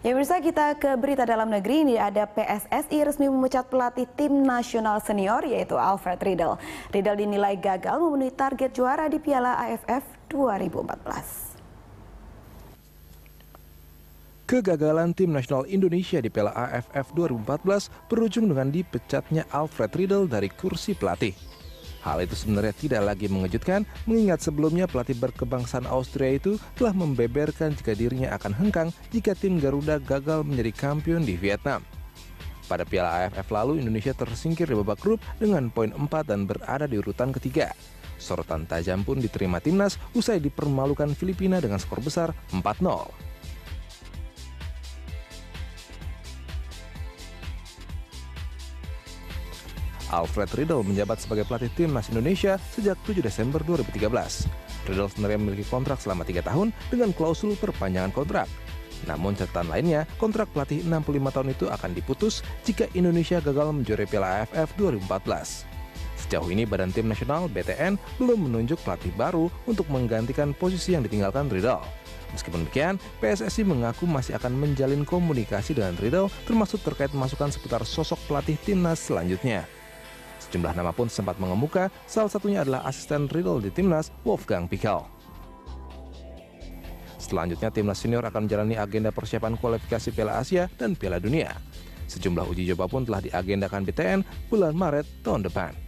Ya pemirsa, kita ke berita dalam negeri. Ini ada PSSI resmi memecat pelatih tim nasional senior yaitu Alfred Riedel. Riedel dinilai gagal memenuhi target juara di Piala AFF 2014. Kegagalan tim nasional Indonesia di Piala AFF 2014 berujung dengan dipecatnya Alfred Riedel dari kursi pelatih. Hal itu sebenarnya tidak lagi mengejutkan, mengingat sebelumnya pelatih berkebangsaan Austria itu telah membeberkan jika dirinya akan hengkang jika tim Garuda gagal menjadi kampiun di Vietnam. Pada Piala AFF lalu, Indonesia tersingkir di babak grup dengan poin 4 dan berada di urutan ketiga. Sorotan tajam pun diterima timnas usai dipermalukan Filipina dengan skor besar 4-0. Alfred Riedel menjabat sebagai pelatih timnas Indonesia sejak 7 Desember 2013. Riedel sebenarnya memiliki kontrak selama 3 tahun dengan klausul perpanjangan kontrak. Namun catatan lainnya, kontrak pelatih 65 tahun itu akan diputus jika Indonesia gagal menjuarai Piala AFF 2014. Sejauh ini Badan Tim Nasional (BTN) belum menunjuk pelatih baru untuk menggantikan posisi yang ditinggalkan Riedel. Meskipun demikian, PSSI mengaku masih akan menjalin komunikasi dengan Riedel termasuk terkait masukan seputar sosok pelatih timnas selanjutnya. Sejumlah nama pun sempat mengemuka, salah satunya adalah asisten Riedel di timnas, Wolfgang Pichel. Selanjutnya, timnas senior akan menjalani agenda persiapan kualifikasi Piala Asia dan Piala Dunia. Sejumlah uji coba pun telah diagendakan BTN bulan Maret tahun depan.